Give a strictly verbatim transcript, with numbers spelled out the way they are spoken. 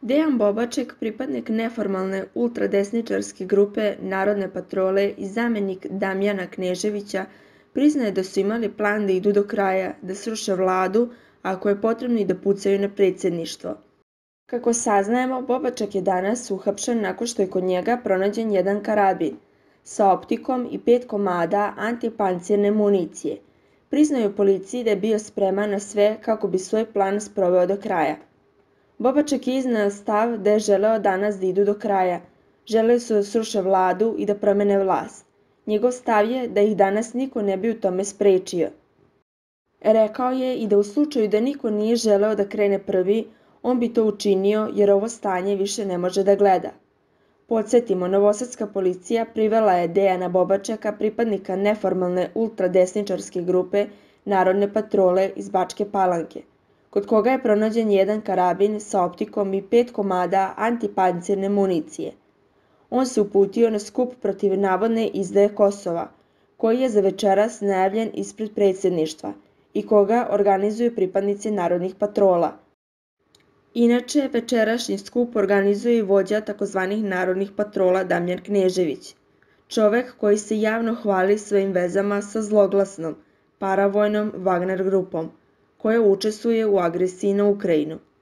Dejan Bobaček, pripadnik neformalne ultradesničarske grupe Narodne patrole i zamenik Damjana Kneževića, priznaje da su imali plan da idu do kraja, da sruše vladu, a ako je potrebno i da pucaju na predsjedništvo. Kako saznajemo, Bobaček je danas uhapšen nakon što je kod njega pronađen jedan karabin sa optikom i pet komada antipancirne municije. Priznao je policiji da je bio spreman na sve kako bi svoj plan sproveo do kraja. Bobaček je izneo stav da je želeo danas da idu do kraja. Želeli su da sruše vladu i da promene vlast. Njegov stav je da ih danas niko ne bi u tome sprečio. Rekao je i da u slučaju da niko nije želeo da krene prvi, on bi to učinio jer ovo stanje više ne može da gleda. Podsjetimo, novosadska policija privela je Dejana Bobačeka, pripadnika neformalne ultradesničarske grupe Narodne patrole iz Bačke Palanke, kod koga je pronađen jedan karabin sa optikom i pet komada antipancirne municije. On se uputio na skup protiv navodne izdaje Kosova, koji je za večeras najavljen ispred predsjedništva i koga organizuju pripadnici narodnih patrola. Inače, večerašnji skup organizuje i vođa takozvanih narodnih patrola Damjan Knežević, čovek koji se javno hvali svojim vezama sa zloglasnom, paravojnom Wagner grupom, koja učestvuje u agresiji na Ukrajinu.